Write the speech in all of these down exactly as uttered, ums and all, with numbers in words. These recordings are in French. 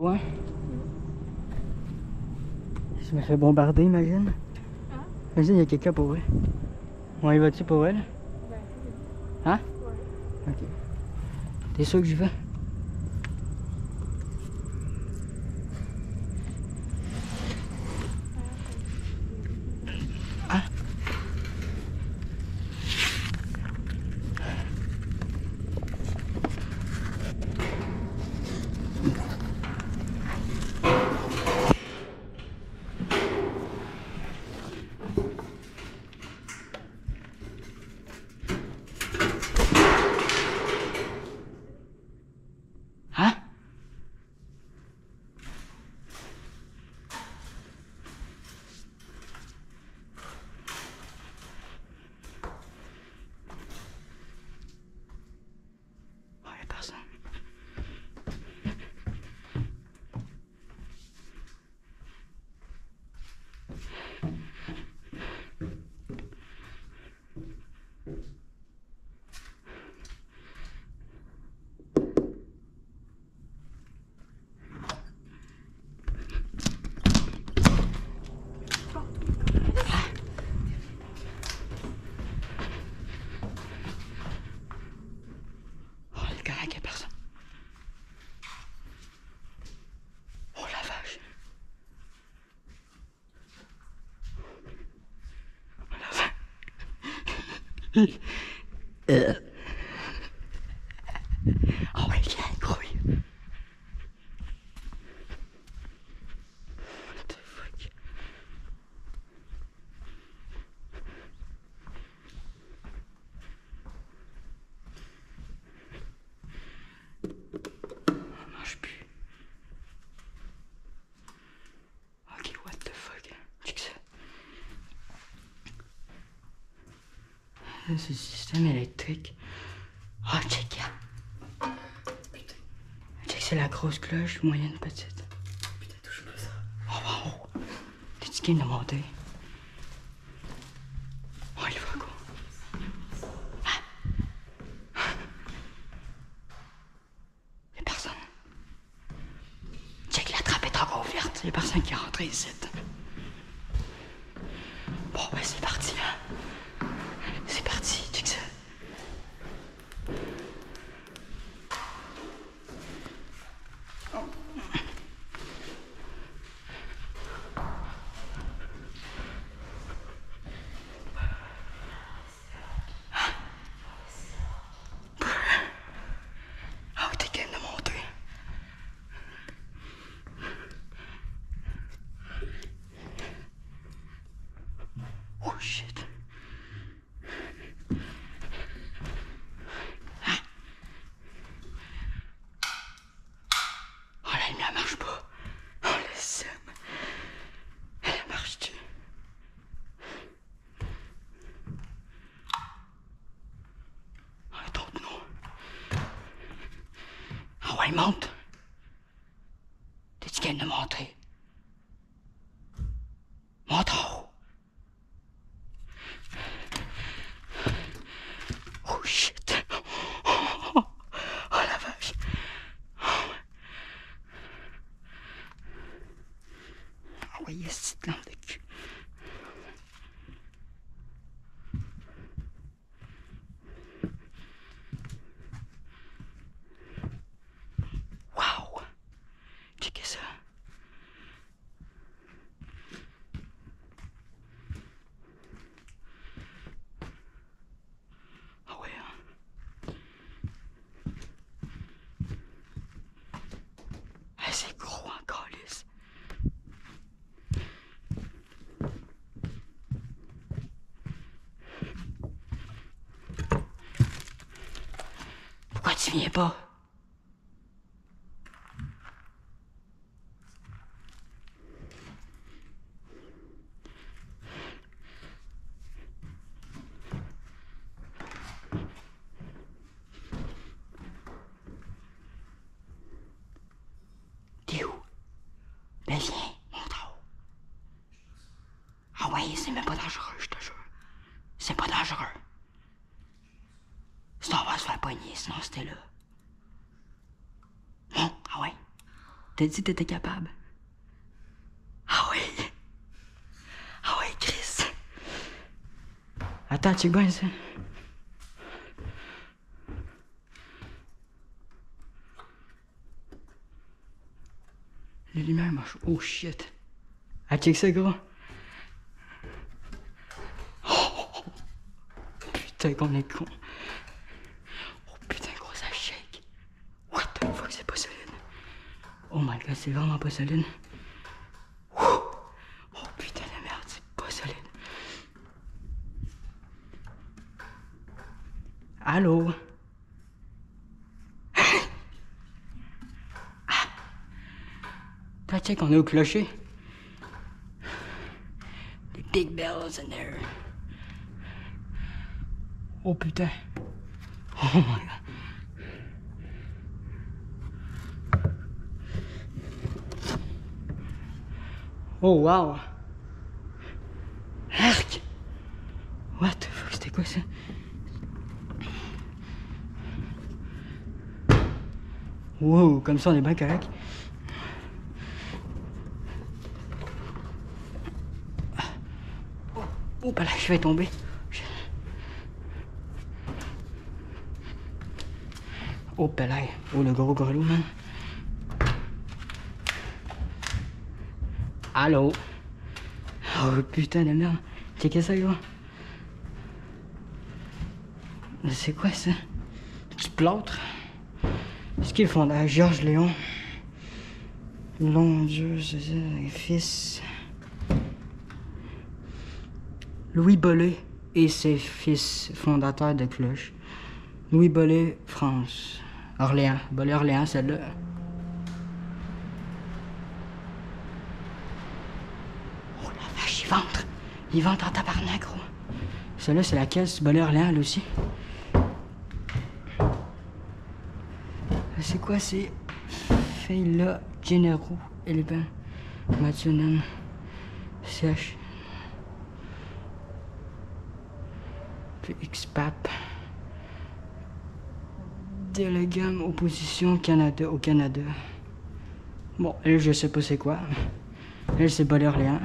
Ouais. Je me fais bombarder, imagine. Hein? Imagine, il y a quelqu'un pour vrai. On y va-tu pour elle? Ben, Hein? ouais. Ok. T'es sûr que j'y vais? Hein? Hein? Oh, y'a personne. Oh, il est correct, y'a personne. Oh la vache. Oh la vache. euh. Oh ouais, viens, grouille. What the fuck? On marche plus. Ok, what the fuck? Check ça. C'est le système électrique. Oh, check. Putain. Check, c'est la grosse cloche, moyenne, petite. Putain, touche pas ça. Oh, wow. T'es-tu game de monter? Oh, il va quoi? Ah. Y'a personne. Check, la trappe est encore ouverte. Y'a personne qui est rentré ici. Bon, ben c'est parti, hein. C'est parti, check ça. Oh, t'es game de monter. Oh shit. Ah. Oh, la lumière marche pas. Oh, le seum. Elle marche-tu? Oh, d'autres non. Ah ouais, monte. T'es-tu game de monter? Monte en haut. Oh shit. Oh, oh, oh la vache. Oh. Ah ouais, il y a cette petite lampe de cul. Wow. Checkez ça. Ah ouais, hein. Ah, c'est gros en calice. Pourquoi tu viens pas? T'es où? Ben viens, monte en haut. Ah ouais, c'est même pas dangereux, je te jure. C'est pas dangereux. Si on va se faire pogner, sinon c'était là. Monte, ah ouais. T'as dit que t'étais capable. Ah oui. Ah oui, Chris. Attends, check bien ça. Les lumières marchent. Oh shit. Ah, check ça, gros. Oh, putain, qu'on est con. Oh putain, gros, ça shake. What the fuck, c'est pas solide. Oh my god, c'est vraiment pas solide. Oh putain de merde, c'est pas solide. Allô? Ah! T'as check, on est au clocher. Les big bells in there. Oh putain. Oh my god. Oh wow. Arc. What the fuck, c'était quoi ça? Wow, comme ça on est bien correct. Oh, oh ben là, je vais tomber. Oh ben là, oh le gros grelot, man. Allô? Oh putain de merde. Checkez ça, gros. C'est quoi ça? Du plâtre? Est-ce qu'ils font la Georges Léon? Long Dieu, c'est ça, fils. Louis Bollé et ses fils fondateurs de cloche. Louis Bollé, France. Orléans. Bollé Orléans, celle-là. Oh la vache, il ventre. Il ventre en tabarnak, gros. Celle-là, c'est la caisse Bollé Orléans, elle aussi. C'est quoi, c'est Feyla Généraux, Elban, Mathunen, C H, puis X P A P, Délégame Opposition Canada au Canada. Bon, elle, je sais pas c'est quoi. Elle, c'est Bollé Orléans.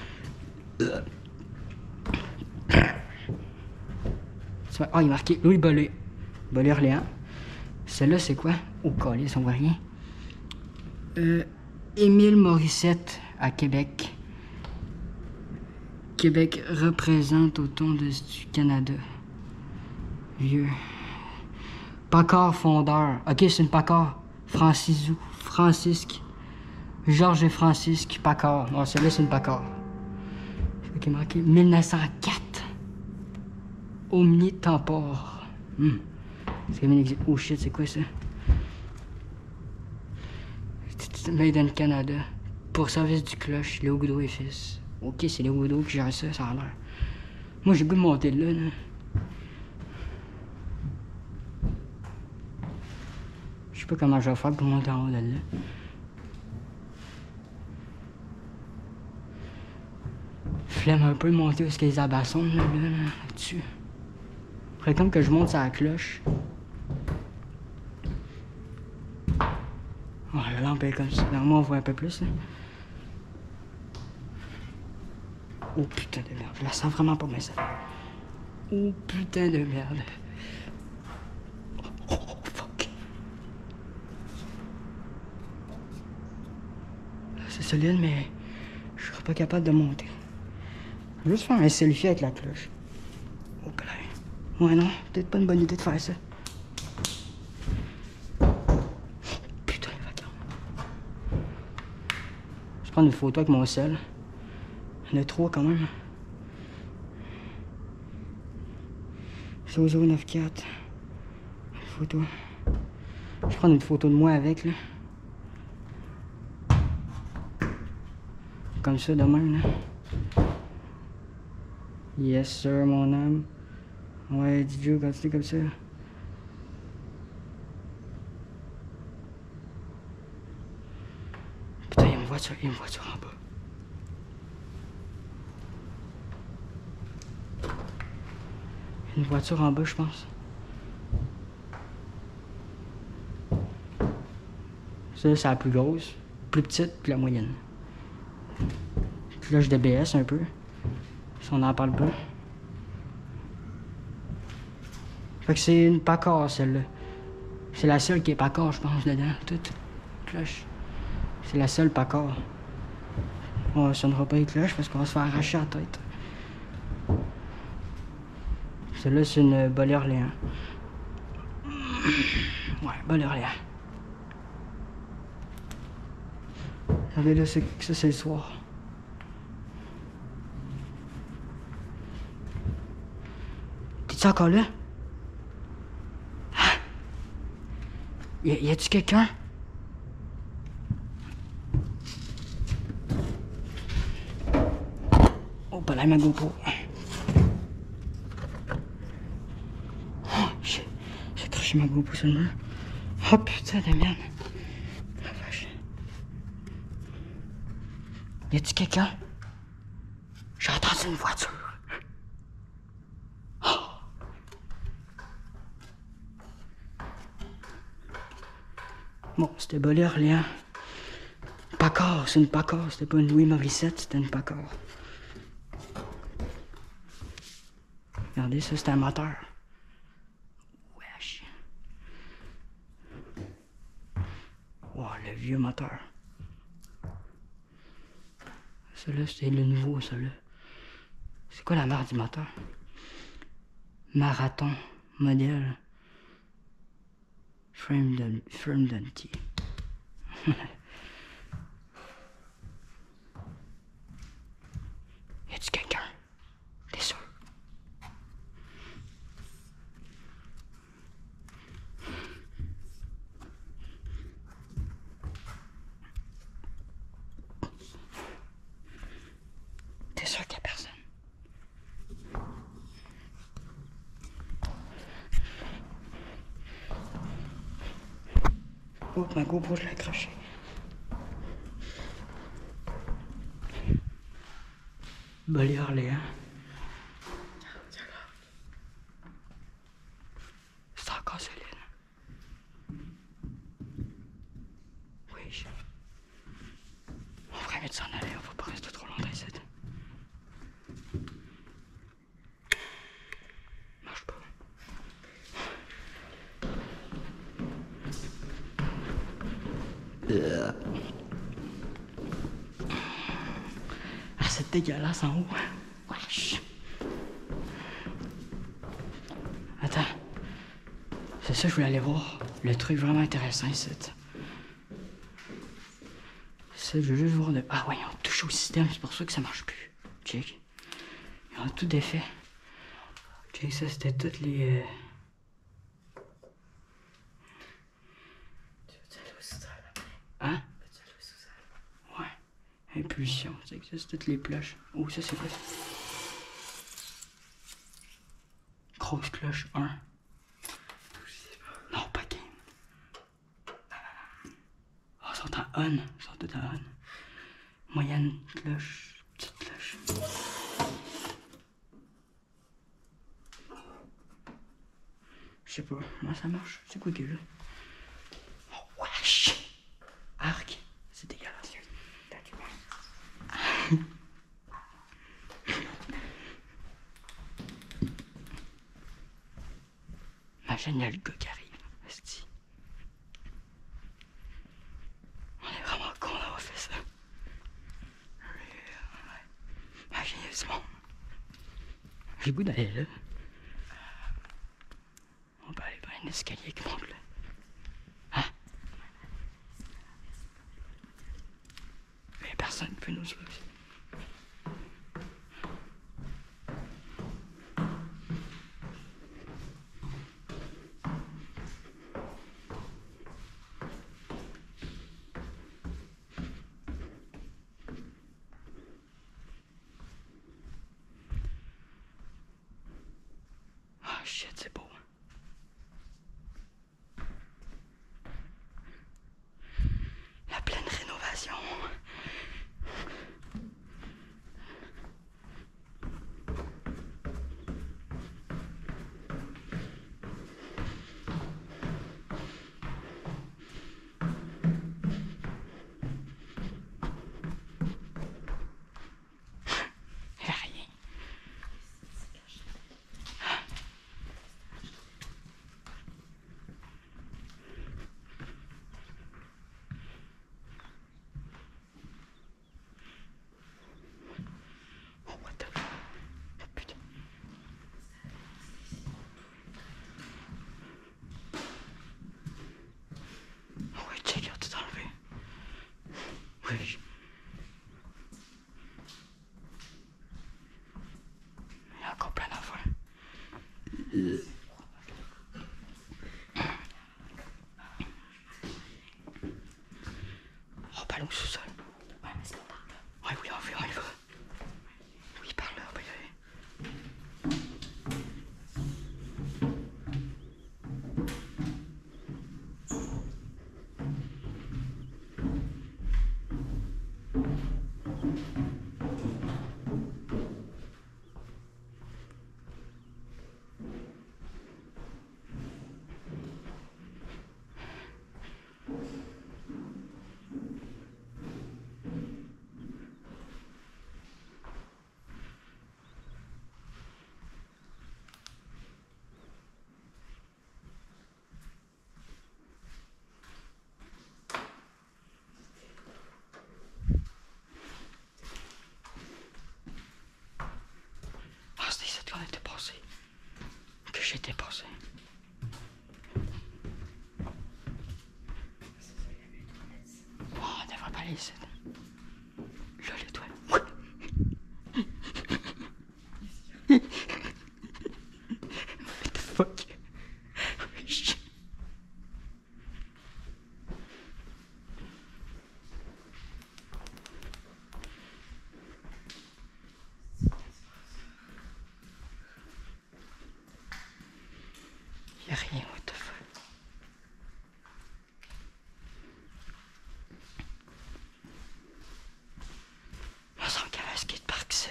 Ah, il est marqué Louis Bollé. Bollé Orléans. Celle-là, c'est quoi? Oh, calice, on voit rien. Euh, Émile Morissette, à Québec. Québec représente autant de, du Canada. Vieux. Paccard fondeur. Ok, c'est une Paccard. Francisou. Francisque. Georges et Francisque Paccard. Non, celle-là, c'est une Paccard. Ok, marqué mille neuf cent quatre. Omni Tempore. Hmm. C'est comme une... Oh shit, c'est quoi ça? Made in Canada. Pour service du cloche, Léo Goudreau et fils. Ok, c'est Léo Goudreau qui gère ça, ça a l'air. Moi, j'ai le goût de monter là, là. Je sais pas comment je vais faire pour monter en haut de là. Flemme un peu de monter où est-ce qu'il y a les abassons, là, là, là-dessus. Faudrait comme que je monte sur la cloche. Oh, la lampe est comme ça. Normalement, on voit un peu plus, là. Oh putain de merde, je la sens vraiment pas bien ça. Oh putain de merde. Oh, oh fuck. C'est solide, mais je serais pas capable de monter. Je vais juste faire un selfie avec la cloche. Oh putain. Ouais non, peut-être pas une bonne idée de faire ça. Putain de vacances. Je vais prendre une photo avec mon sel. Il y en a trois quand même. zéro zéro neuf quatre. Une photo. Je vais prendre une photo de moi avec, là. Comme ça, de même, là. Yes, sir, mon âme. Ouais, D J, continue comme ça. Putain, il y a une voiture, il y a une voiture en bas. Une voiture en bas, je pense. Ça, c'est la plus grosse. plus petite, puis la moyenne. Cloche de B S un peu. Si on n'en parle pas. Fait que c'est une Packard celle-là. C'est la seule qui est Packard, je pense, dedans. Toute cloche. C'est la seule Packard. On ne sonnera pas les cloches parce qu'on va se faire arracher la tête. Celle-là, c'est une Bol Orléans. Ouais, Bol Orléans. Regardez là, ça c'est le soir. T'es-tu encore là? Ah! Y, y a-tu quelqu'un? Oh, pas là, ma GoPro. Oh, j'ai accroché ma GoPro sur le mur. Oh putain de merde. La vache. Y a-tu quelqu'un? J'ai entendu une voiture. Bon, c'était Bol Orléans. Packard, c'est une Packard. C'était pas une Louis Morissette, c'était une Packard. Regardez, ça, c'est un moteur. Wesh. Wow, le vieux moteur. Celui-là, c'est le nouveau, celui-là. C'est quoi la marque du moteur? Marathon, modèle. Frame de Frame Denti. Y a-tu quelqu'un? T'es sûr? T'es sûr qu'il y a personne? Oh, ma GoPro, je l'ai accrochée. Bol Orléans. C'est encore solide. Oui, je... On ferait mieux de s'en aller, on va pas rester trop longtemps ici. Marche pas. Euh. Ah, c'est dégueulasse en haut. Wesh. Attends. C'est ça que je voulais aller voir. Le truc vraiment intéressant ici. Ça, je veux juste voir de... Ah ouais, ils ont touché au système, c'est pour ça que ça marche plus. Check. Ils ont tout défait. Check, ça c'était toutes les... Euh... Hein? Ouais. Impulsion, c'est que ça c'est toutes les cloches. Oh, ça c'est quoi? Grosse cloche un. Non, pas game. Oh, ils sont en on. Ils sont tous en on. Moyenne cloche, petite cloche. Je sais pas, comment ça marche? C'est quoi qui est là? Oh, wesh! Arc, c'est dégueulasse. Imagine, il y a le gars qui arrive. Esti. On est vraiment con d'avoir fait ça. Imagine, il y a du monde. J'ai le goût d'aller là. On peut aller par un escalier qui monte là. Hein? Mais personne ne peut nous suivre. Ah shit, c'est beau. La pleine rénovation. Oui. Il y a encore plein d'affaires. On va aller au sous-sol. Ouais, mais c'est pas par là. Ouais, oui, on va, on y va. Oui, par là, on va y aller. Ah, c'était ici qu'on était passé. Que j'étais passé. Oh, on devrait pas aller ici. Là, l'étoile. What the fuck? Y'a rien, what the fuck? Il me semble qu'il y avait un skatepark ici.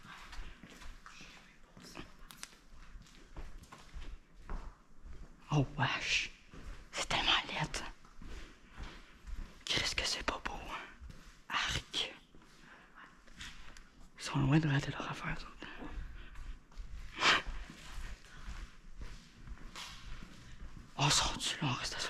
Oh wesh, c'est tellement laid. Qu'est-ce que c'est pas beau, hein? Arc. Ils sont loin de rater leur affaire, eux autres. On sort du là, on reste à